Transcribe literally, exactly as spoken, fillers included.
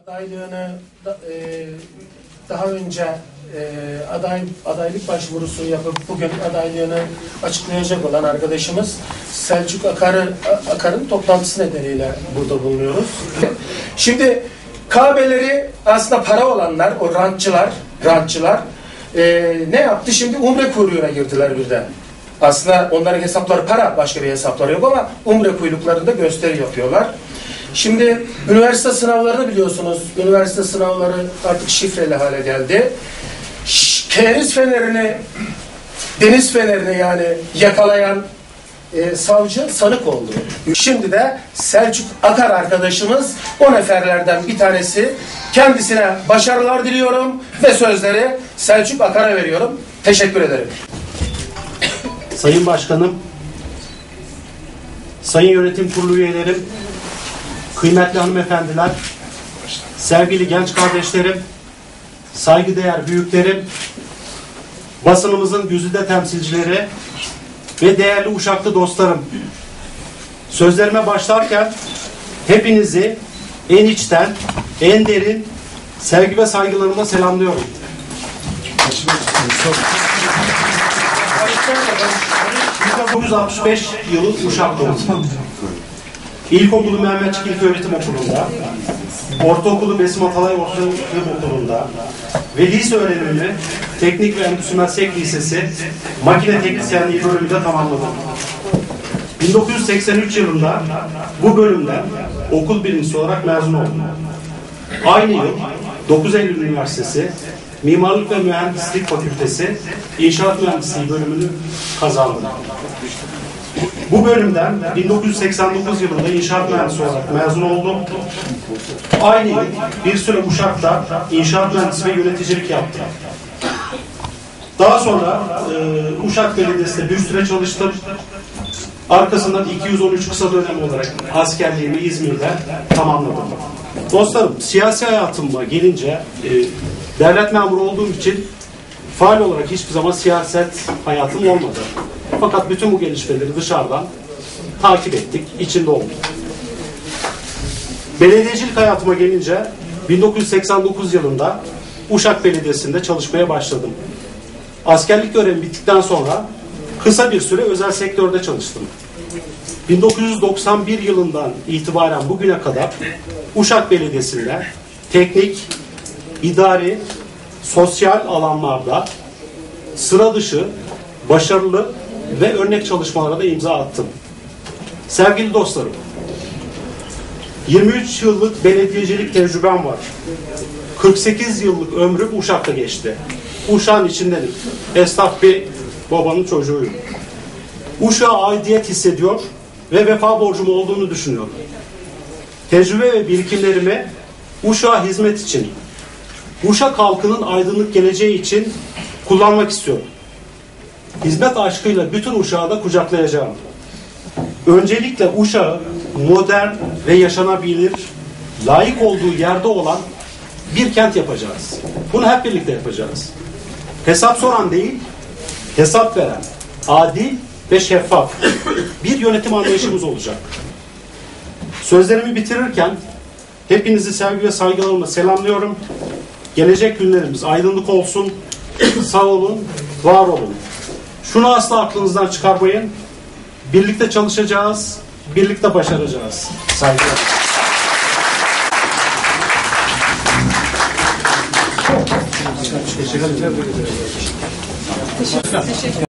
Adaylığını da, e, daha önce e, aday adaylık başvurusu yapıp bugün adaylığını açıklayacak olan arkadaşımız Selçuk Akar'ı Akar'ın toplantısı nedeniyle burada bulunuyoruz. Şimdi Kabe'leri aslında para olanlar, o rantçılar, rantçılar e, ne yaptı? Şimdi umre kuyruğuna girdiler birden. Aslında onların hesapları para, başka bir hesapları yok ama umre kuyruklarında gösteri yapıyorlar. Şimdi üniversite sınavlarını biliyorsunuz. Üniversite sınavları artık şifreli hale geldi. Keriz fenerini, deniz fenerini yani yakalayan e, savcı sanık oldu. Şimdi de Selçuk Akar arkadaşımız o neferlerden bir tanesi. Kendisine başarılar diliyorum ve sözleri Selçuk Akar'a veriyorum. Teşekkür ederim. Sayın Başkanım, Sayın Yönetim Kurulu üyelerim, kıymetli hanımefendiler, sevgili genç kardeşlerim, saygıdeğer büyüklerim, basınımızın güzide temsilcileri ve değerli Uşaklı dostlarım. Sözlerime başlarken hepinizi en içten, en derin sevgi ve saygılarımla selamlıyorum. bin dokuz yüz altmış beş yılı Uşak doğumlu. İlkokulu Mehmetçik İlköğretim Okulu'nda, ortaokulu Besim Atalay Ortaokulu Okulu'nda ve lise öğrenimini Teknik ve Endüstri Meslek Lisesi Makine Teknisyenliği bölümünde tamamladım. bin dokuz yüz seksen üç yılında bu bölümden okul birincisi olarak mezun oldum. Aynı yıl dokuz Eylül Üniversitesi Mimarlık ve Mühendislik Fakültesi İnşaat Mühendisliği bölümünü kazandım. Bu bölümden bin dokuz yüz seksen dokuz yılında inşaat mühendisi olarak mezun oldum. Aynı yıl bir süre Uşak'ta inşaat mühendisi ve yöneticilik yaptım. Daha sonra e, Uşak Belediyesi'nde bir süre çalıştım. Arkasından iki yüz on üç kısa dönem olarak askerliğimi İzmir'de tamamladım. Dostlarım, siyasi hayatıma gelince e, devlet memuru olduğum için faal olarak hiçbir zaman siyaset hayatım olmadı. Fakat bütün bu gelişmeleri dışarıdan takip ettik, içinde olduk. Belediyecilik hayatıma gelince bin dokuz yüz seksen dokuz yılında Uşak Belediyesi'nde çalışmaya başladım. Askerlik görevi bittikten sonra kısa bir süre özel sektörde çalıştım. bin dokuz yüz doksan bir yılından itibaren bugüne kadar Uşak Belediyesi'nde teknik, idari, sosyal alanlarda sıra dışı, başarılı ve örnek çalışmalara da imza attım. Sevgili dostlarım, yirmi üç yıllık belediyecilik tecrübem var. kırk sekiz yıllık ömrüm Uşak'ta geçti. Uşak'ın içindenim. Esnaf bir babanın çocuğuyum. Uşak'a aidiyet hissediyor ve vefa borcum olduğunu düşünüyorum. Tecrübe ve birikimlerimi Uşak'a hizmet için, Uşak halkının aydınlık geleceği için kullanmak istiyorum. Hizmet aşkıyla bütün Uşak'ı da kucaklayacağım. Öncelikle Uşak'ı modern ve yaşanabilir, layık olduğu yerde olan bir kent yapacağız. Bunu hep birlikte yapacağız. Hesap soran değil, hesap veren, adil ve şeffaf bir yönetim anlayışımız olacak. Sözlerimi bitirirken hepinizi sevgi ve saygılarımla selamlıyorum. Gelecek günlerimiz aydınlık olsun. Sağ olun, var olun. Şunu asla aklınızdan çıkarmayın. Birlikte çalışacağız, birlikte başaracağız. Saygılar. Teşekkür ederim. Teşekkür ederim.